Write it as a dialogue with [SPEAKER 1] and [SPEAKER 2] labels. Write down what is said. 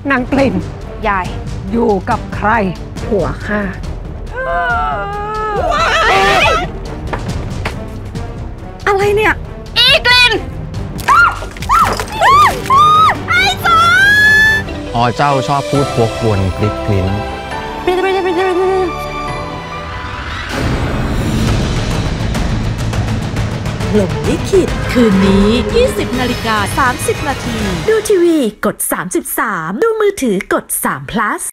[SPEAKER 1] นางกลิ่น
[SPEAKER 2] ยาย
[SPEAKER 1] อยู่กับใคร
[SPEAKER 2] ผัวค่ะอะไรเนี่ยอีกลิ่นไอ้สอง
[SPEAKER 3] อ๋อเจ้าชอบพูดพวกวนกริ๊กกลิ้น
[SPEAKER 4] ลมลิขิตคืนนี้ 20:30 น.ดูทีวีกด33ดูมือถือกด3 plus